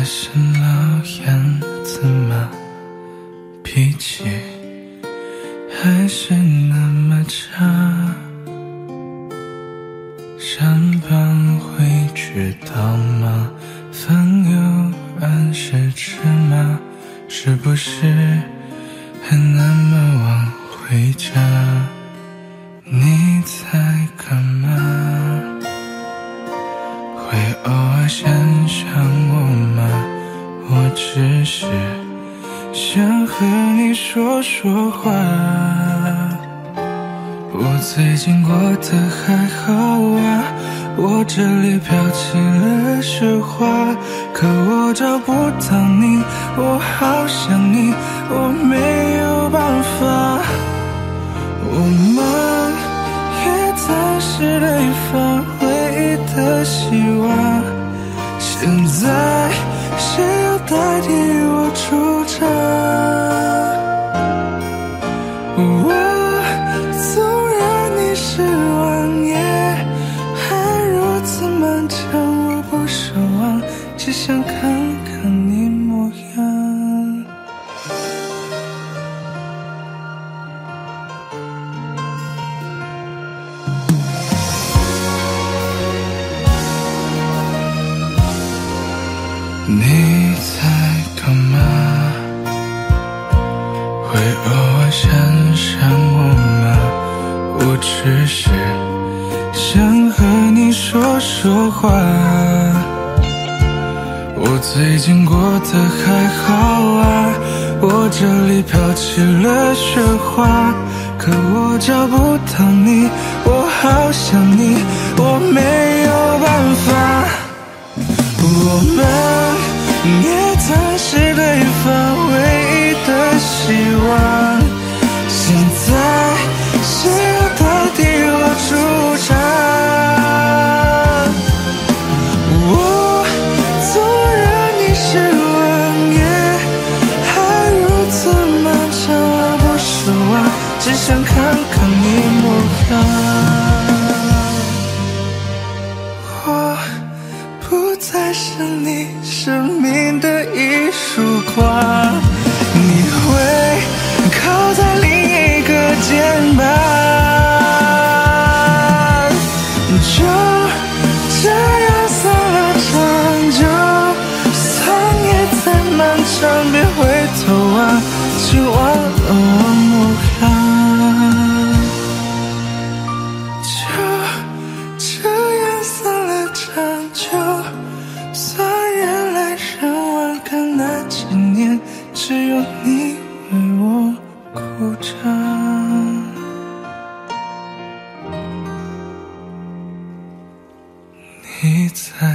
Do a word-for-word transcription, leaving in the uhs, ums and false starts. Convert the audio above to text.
还是老样子吗？脾气还是那么差，上班会迟到吗？饭有按时吃吗？是不是还那么晚回家？你在干嘛？会偶尔想想我吗？我只是想和你说说话。我最近过得还好啊，我这里飘起了雪花，可我找不到你，我好想你，我没有办法。我们也曾是对方唯一的希望，现在谁要代替我出场？我纵然你失望，也还如此漫长。我不奢望，只想看看你模样。你在干嘛？会偶尔想想我吗？我只是想和你说说话。我最近过得还好啊，我这里飘起了雪花，可我找不到你，我好想你，我没有办法。我们也曾是对方唯一的希望，现在谁要代替我出场？我纵然你失望，也还如此漫长。我不奢望，只想看看你模样。我不再是你生命的一束光，你会靠在另一个肩膀，就这样散了场，就算夜再漫长，别回头望，请忘了我模样。就这样散了场，就算人来人往，可那几年只有你为我鼓掌。你在